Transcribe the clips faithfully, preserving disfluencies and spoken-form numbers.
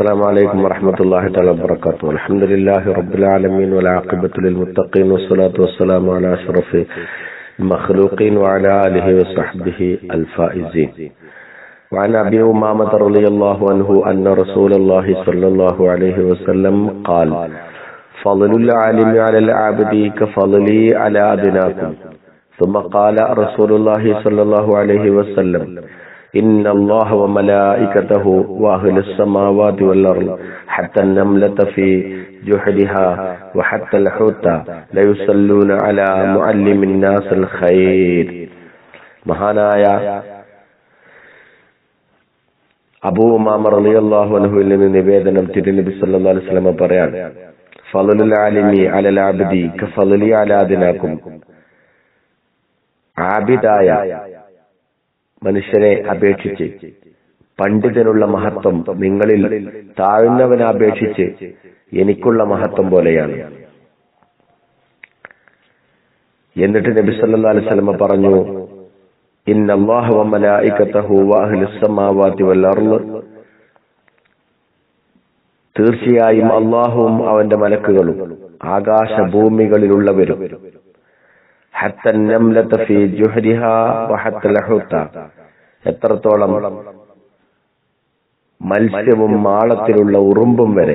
السلام عليكم ورحمة الله تعالى وبركاته. الحمد لله رب العالمين والعاقبة للمتقين والصلاة والسلام على أشرف المخلوقين وعلى آله وصحبه الفائزين. وعن أبي أمامة رضي الله عنه أن رسول الله صلى الله عليه وسلم قال: فضل العالم على العابد كفضلي على أدناكم. ثم قال رسول الله صلى الله عليه وسلم: إن الله وملائكته وأهل السماوات والأرض حتى النملة في جحرها وحتى الحوت لا يصلون على معلم الناس الخير. മഹാനായ അബൂ ഉമാമ റളിയല്ലാഹു അൻഹുവിൽ നിന്ന് നിവേദനം, തിരുനബി സല്ലല്ലാഹു അലൈഹി വസല്ലം പറയാണ്: ഫളലുൽ ആലിമി അലൽ അബ്ദി കഫളലി അലാ അദ്നാകും. ആബിദായ മനുഷ്യനെ അപേക്ഷിച്ച് പണ്ഡിതനുള്ള മഹത്വം നിങ്ങളിൽ താഴ്ന്നവനെ അപേക്ഷിച്ച് എനിക്കുള്ള മഹത്വം പോലെയാണ്. എന്നിട്ട് നബി സല്ലല്ലാഹു അലൈഹി വസല്ലം പറഞ്ഞു: ഇന്നല്ലാഹ വ മലായികതഹു വ അഹ്ലുസ് സമാവാതി വൽ അർള്. തീർച്ചയായും അല്ലാഹുവും അവന്റെ മലക്കുകളും ആകാശഭൂമികളിലുള്ളവരും ഹത്തൻ നംലത ഫീ ജുഹരിഹാ വഹത്തൽ ഹുത്ത, എത്രത്തോളം മത്സ്യവും മാളത്തിലുള്ള ഉറുമ്പും വരെ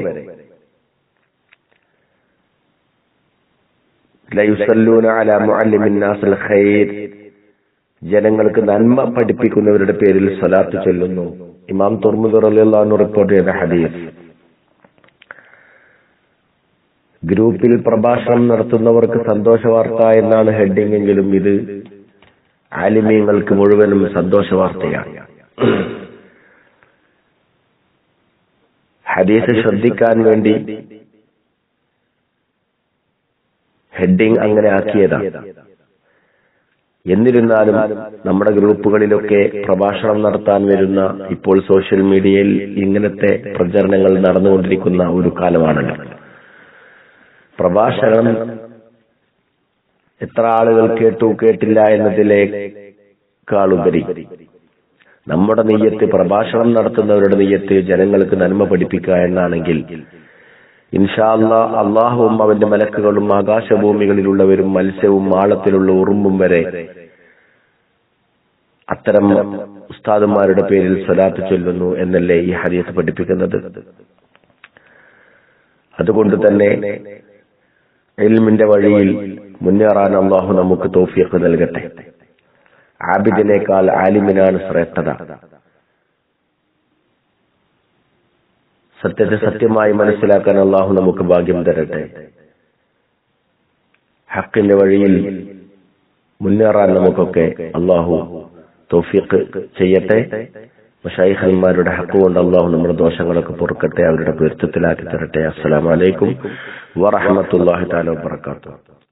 ലയുസല്ലൂന അലാ മുഅല്ലിമിൻ നാസിൽ ഖൈർ, ജനങ്ങൾക്ക് നന്മ പഠിപ്പിക്കുന്നവരുടെ പേരിൽ സ്വലാത്ത് ചൊല്ലുന്നു. ഇമാം തുർമുദി റളിയല്ലാഹു അൻഹു റിപ്പോർട്ട് ചെയ്ത ഹദീസ്. ഗ്രൂപ്പിൽ പ്രഭാഷണം നടത്തുന്നവർക്ക് സന്തോഷ വാർത്ത എന്നാണ് ഹെഡിങ് എങ്കിലും ഇത് ആലിമീങ്ങൾക്ക് മുഴുവനും സന്തോഷ വാർത്തയാണ്. ഹദീസ് ശ്രദ്ധിക്കാൻ വേണ്ടി ഹെഡിങ് അങ്ങനെ ആക്കിയതാണ്. എന്നിരുന്നാലും നമ്മുടെ ഗ്രൂപ്പുകളിലൊക്കെ പ്രഭാഷണം നടത്താൻ വരുന്ന ഇപ്പോൾ സോഷ്യൽ മീഡിയയിൽ ഇങ്ങനത്തെ പ്രചരണങ്ങൾ നടന്നുകൊണ്ടിരിക്കുന്ന ഒരു കാലമാണല്ലോ. പ്രഭാഷണം എത്ര ആളുകൾ കേട്ടു കേട്ടില്ല എന്നതിലേക്കാളുപരി നമ്മുടെ നിയ്യത്ത്, പ്രഭാഷണം നടത്തുന്നവരുടെ നിയ്യത്ത് ജനങ്ങൾക്ക് നന്മ പഠിപ്പിക്കുക എന്നാണെങ്കിൽ ഇൻഷാ അല്ലാഹ് അല്ലാഹുവും അവന്റെ മലക്കുകളും ആകാശഭൂമികളിലുള്ളവരും മത്സ്യവും മാളത്തിലുള്ള ഉറുമ്പും വരെ അത്തരം ഉസ്താദുമാരുടെ പേരിൽ സ്വലാത്ത് ചൊല്ലുന്നു എന്നല്ലേ ഈ ഹദീസ് പഠിപ്പിക്കുന്നത്. അതുകൊണ്ട് തന്നെ ഇൽമിന്റെ വഴിയിൽ മുന്നേറാൻ അല്ലാഹു നമുക്ക് തൗഫീഖ് നൽകട്ടെ. ആബിദിനേക്കാൾ ആലിമിനാണ് ശ്രേഷ്ഠത. സത്യത്തെ സത്യമായി മനസ്സിലാക്കാൻ അല്ലാഹു നമുക്ക് ഭാഗ്യം തരട്ടെ. ഹക്കിന്റെ വഴിയിൽ മുന്നേറാൻ നമുക്കൊക്കെ അല്ലാഹു തൗഫീഖ് ചെയ്യട്ടെ. മശായിഖന്മാരുടെ ഹക്ക് കൊണ്ട് അല്ലാഹു നമ്മുടെ ദോഷങ്ങളൊക്കെ പൊറുക്കട്ടെ, അവരുടെ പൊരുത്തത്തിലാക്കി തരട്ടെ. അസ്സലാമു അലൈക്കും വറഹ്മത്തുള്ളാഹി തആല വബറകാതുഹു.